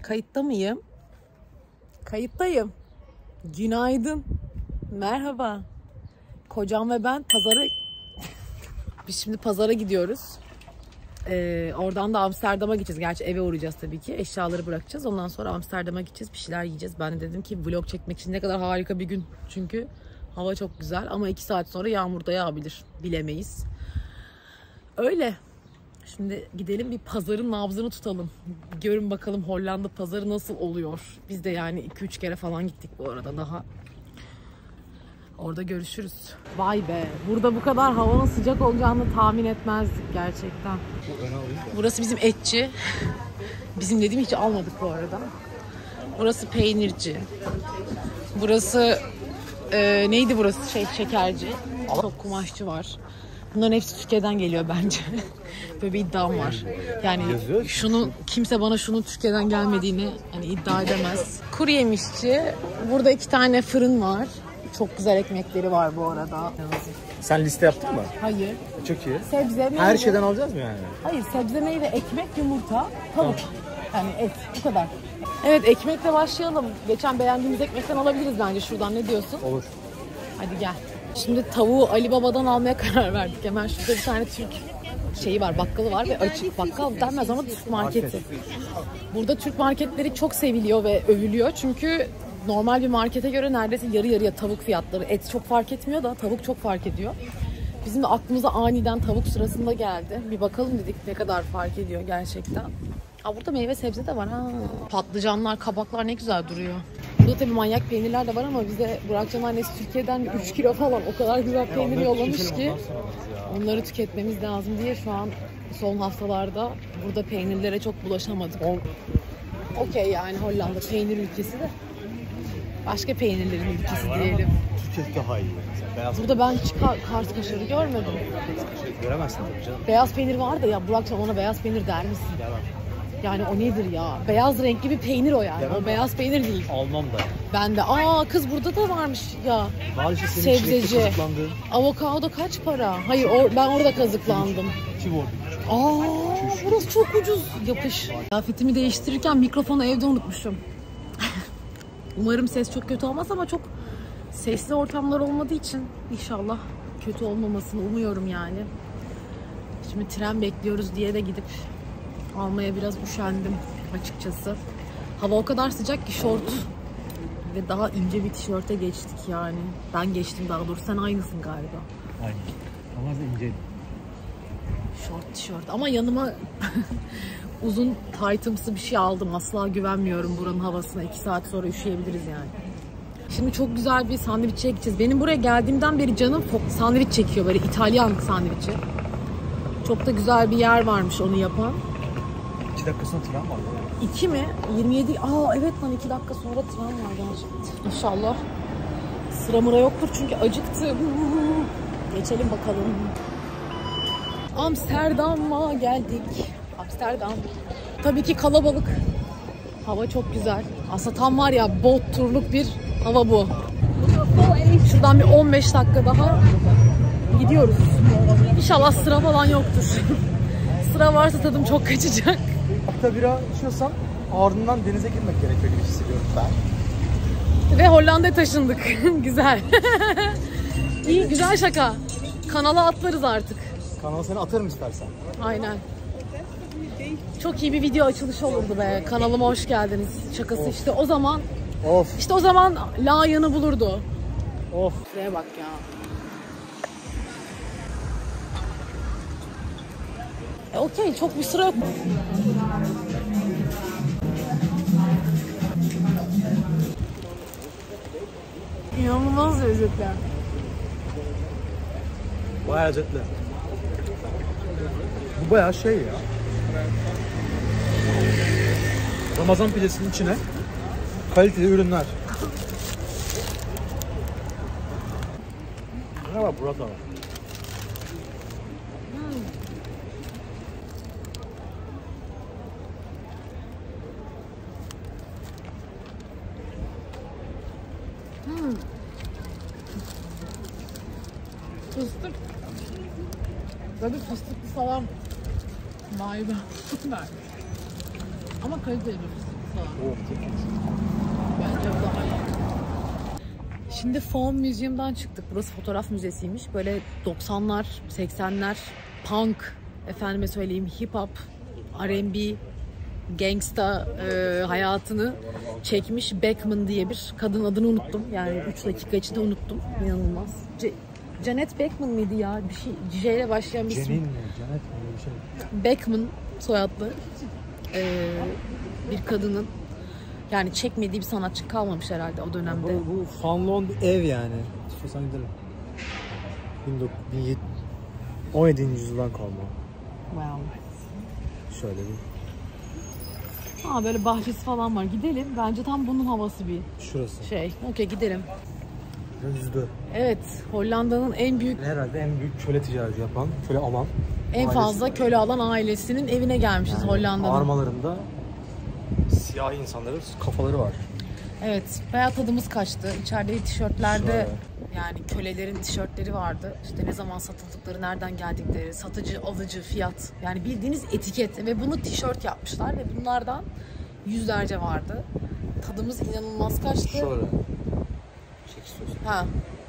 Kayıtta mıyım? Kayıttayım. Günaydın. Merhaba. Kocam ve ben Biz şimdi pazara gidiyoruz. Oradan da Amsterdam'a gideceğiz. Gerçi eve uğrayacağız tabii ki. Eşyaları bırakacağız. Ondan sonra Amsterdam'a gideceğiz. Bir şeyler yiyeceğiz. Ben de dedim ki vlog çekmek için ne kadar harika bir gün. Çünkü hava çok güzel. Ama 2 saat sonra yağmur da yağabilir. Bilemeyiz. Öyle. Şimdi gidelim bir pazarın nabzını tutalım. Görün bakalım Hollanda pazarı nasıl oluyor. Biz de yani 2-3 kere falan gittik bu arada daha. Orada görüşürüz. Vay be. Burada bu kadar havanın sıcak olacağını tahmin etmezdik gerçekten. Burası bizim etçi. Bizim dediğim hiç almadık bu arada. Burası peynirci. Burası neydi burası? Şekerci. Çok kumaşçı var. Bunların hepsi Türkiye'den geliyor bence. Böyle bir iddiam var. Yani kimse bana şunun Türkiye'den gelmediğini hani iddia edemez. Kuru yemişçi. Burada 2 tane fırın var. Çok güzel ekmekleri var bu arada. Sen liste yaptın mı? Hayır. Çok iyi. Sebze, meyve. Her şeyden alacağız mı yani? Hayır, sebze, meyve, ekmek, yumurta, tavuk. Yani et, bu kadar. Evet, ekmekle başlayalım. Geçen beğendiğimiz ekmekten alabiliriz bence şuradan. Ne diyorsun? Olur. Hadi gel. Şimdi tavuğu Ali Baba'dan almaya karar verdik. Hemen şurada bir tane Türk şeyi var, bakkalı var ve açık. Bakkal denmez ama Türk marketi. Burada Türk marketleri çok seviliyor ve övülüyor. Çünkü normal bir markete göre neredeyse yarı yarıya tavuk fiyatları. Et çok fark etmiyor da tavuk çok fark ediyor. Bizim de aklımıza aniden tavuk sırasında geldi. Bir bakalım dedik ne kadar fark ediyor gerçekten. Aa, burada meyve sebze de var ha. Patlıcanlar, kabaklar ne güzel duruyor. Burada tabii manyak peynirler de var ama bize Burakcan'ın annesi Türkiye'den 3 kilo falan o kadar güzel peynir yollamış ki onları tüketmemiz lazım diye şu an son haftalarda burada peynirlere çok bulaşamadık. Okey yani Hollanda peynir ülkesi de başka peynirlerin ülkesi diyelim. Türkiye daha iyi. Burada ben Kars kaşarı görmedim. Göremezsin tabii canım. Beyaz peynir var da ya Burakcan ona beyaz peynir der misin? Demem. Yani o nedir ya? Beyaz renkli bir peynir o yani. Demem. O beyaz peynir değil. Almam da. Ben de. Kız burada da varmış ya. Maalesef senin sebzeci. Avokado kaç para? Hayır ben orada kazıklandım. 2 won. Burası çok ucuz. Yapış. Kıyafetimi değiştirirken mikrofonu evde unutmuşum. Umarım ses çok kötü olmaz ama çok sesli ortamlar olmadığı için inşallah kötü olmamasını umuyorum yani. Şimdi tren bekliyoruz diye de gidip almaya biraz üşendim açıkçası. Hava o kadar sıcak ki şort ve daha ince bir tişörte geçtik yani. Ben geçtim daha doğrusu. Sen aynısın galiba. Aynı. Ama ince. Şort tişört ama yanıma uzun taytımsı bir şey aldım. Asla güvenmiyorum buranın havasına. 2 saat sonra üşüyebiliriz yani. Şimdi çok güzel bir sandviççiye gideceğiz. Benim buraya geldiğimden beri canım sandviç çekiyor. Böyle İtalyan sandviçi. Çok da güzel bir yer varmış onu yapan. 2 dakika sonra tren var. 2 mi? 27. Evet lan 2 dakika sonra tren var gerçekten. İnşallah sıra mıra yoktur çünkü acıktım. Geçelim bakalım. Amsterdam'a geldik. Amsterdam. Tabii ki kalabalık. Hava çok güzel. Aslında tam var ya bot turluk bir hava bu. Şuradan bir 15 dakika daha gidiyoruz. İnşallah sıra falan yoktur. Sıra varsa tadım çok kaçacak. Hatta bira içiyorsan ardından denize girmek gerekiyor gibi hissediyorum ben. Ve Hollanda'ya taşındık. Güzel. İyi, güzel şaka. Kanala atlarız artık. Kanala seni atarım istersen. Aynen. Çok iyi bir video açılışı olurdu be. Kanalıma hoş geldiniz. Şakası işte o zaman. Of. İşte o zaman layığını bulurdu. Of. Şuraya bak ya. Okey, çok bir sıra yok. İnanılmaz lezzetler. Bayağı lezzetli. Bu bayağı şey ya. Ramazan pidesinin içine kaliteli ürünler. Ne var burada? Fıstık. Böyle fıstıklı falan. Vay be. Süper. Ama kaliteli bir fıstık. Bence daha iyi. Şimdi Foam Museum'dan çıktık. Burası fotoğraf müzesiymiş. Böyle 90'lar, 80'ler punk, efendime söyleyeyim hip hop, R&B, gangsta hayatını çekmiş Beckman diye bir kadın, adını unuttum. Yani 3 dakika içinde unuttum. İnanılmaz. Janet Beckman mıydı ya? Bir şey, J ile başlayan bir isim. Janet mi? Bir şey. Beckman soyadlı bir kadının, yani çekmediği bir sanatçı kalmamış herhalde o dönemde. Bu fanlon bir ev yani. İstiyorsan gidelim. 17. yüzyıldan kalma. Wow. Şöyle bir. Böyle bahçesi falan var. Gidelim. Bence tam bunun havası bir Şurası. şey. Okey, gidelim. Yüzde. Evet, Hollanda'nın en büyük, Herhalde en büyük köle ticareti yapan, köle alan. en fazla köle alan ailesinin evine gelmişiz yani Hollanda'nın. Armalarında siyahi insanların kafaları var. Evet, bayağı tadımız kaçtı. İçeride tişörtlerde yani kölelerin tişörtleri vardı. İşte ne zaman satıldıkları, nereden geldikleri, satıcı, alıcı, fiyat. Yani bildiğiniz etiket ve bunu tişört yapmışlar ve bunlardan yüzlerce vardı. Tadımız inanılmaz kaçtı. Şöyle. Çek istiyorsun. Ha.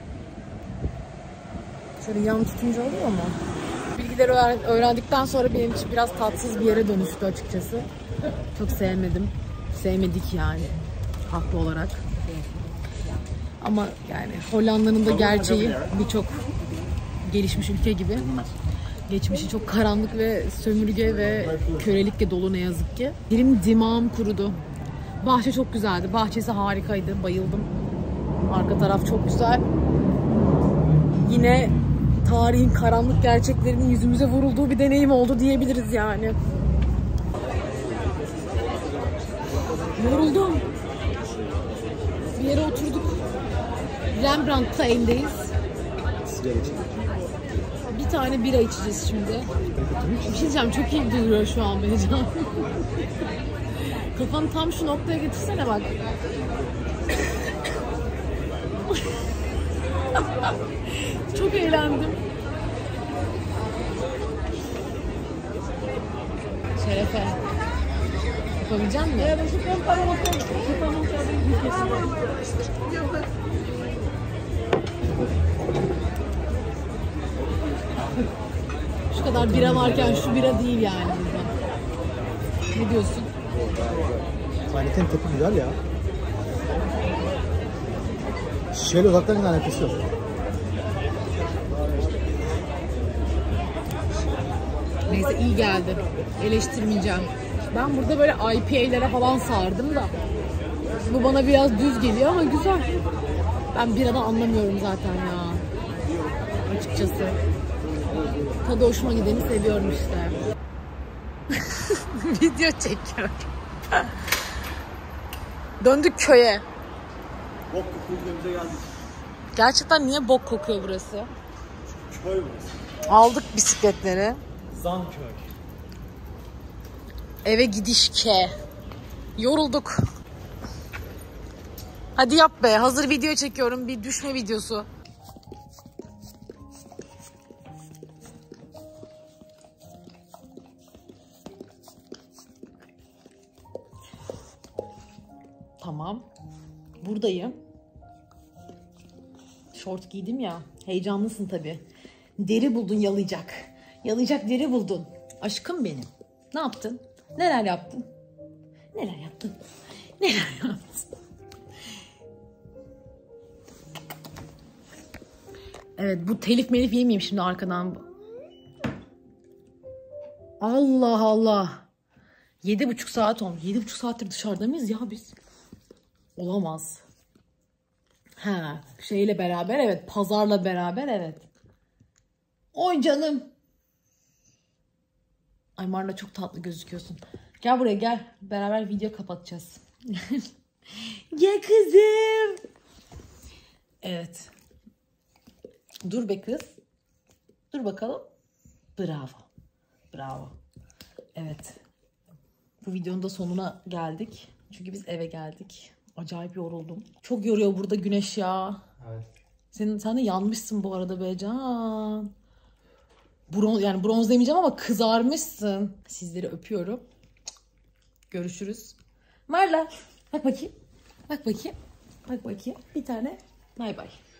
Şöyle yan tutunca oluyor mu? Bilgileri öğrendikten sonra benim için biraz tatsız bir yere dönüştü açıkçası. Çok sevmedim. Sevmedik yani. Haklı olarak. Ama yani Hollanda'nın da gerçeği birçok gelişmiş ülke gibi. Geçmişi çok karanlık ve sömürge ve kölelikle dolu ne yazık ki. Benim dimağım kurudu. Bahçe çok güzeldi. Bahçesi harikaydı. Bayıldım. Arka taraf çok güzel. Yine tarihin karanlık gerçeklerinin yüzümüze vurulduğu bir deneyim oldu diyebiliriz yani. Yoruldum. Bir yere oturduk. Rembrandt'ta eldeyiz. Bir tane bira içeceğiz şimdi. Bir şey diyeceğim, çok iyi duruyor şu an beni can. Kafanı tam şu noktaya getirsene bak. Çok eğlendim. Şerefe. Yapabilecek misin? Şu kadar bira varken şu bira değil yani burada. Ne diyorsun? Saniyetin tipi güzel ya. Şişeyle uzaktan alakası yok. Neyse, iyi geldi. Eleştirmeyeceğim. Ben burada böyle IPA'lere falan sardım da. Bu bana biraz düz geliyor ama güzel. Ben biradan anlamıyorum zaten ya. Açıkçası. Tadı hoşuma gideni seviyorum işte. Video çekiyorum. Döndük köye. Bok kokuyor, bize geldik. Gerçekten niye bok kokuyor burası? Köy burası. Aldık bisikletleri. Zanköy. Eve gidiş ke. Yorulduk. Hadi yap be. Hazır video çekiyorum. Bir düşme videosu. Tamam. Buradayım. Şort giydim ya. Heyecanlısın tabii. Deri buldun yalayacak. Yalayacak deri buldun. Aşkım benim. Ne yaptın? Neler yaptın? Neler yaptın? Neler yaptın? Evet, bu telif melif yemeyeyim şimdi arkadan. Allah Allah. 7,5 saat olmuş. 7,5 saattir dışarıda mıyız ya biz? Olamaz. Ha, şeyle beraber evet. Pazarla beraber evet. Oy canım. Ay Marla, çok tatlı gözüküyorsun. Gel buraya gel. Beraber video kapatacağız. Gel kızım. Evet. Dur be kız. Dur bakalım. Bravo. Bravo. Evet. Bu videonun da sonuna geldik. Çünkü biz eve geldik. Acayip yoruldum. Çok yoruyor burada güneş ya. Evet. Sen de yanmışsın bu arada be can. Yani bronz demeyeceğim ama kızarmışsın. Sizleri öpüyorum. Görüşürüz. Marla. Bak bakayım. Bak bakayım. Bak bakayım. Bir tane bay bay.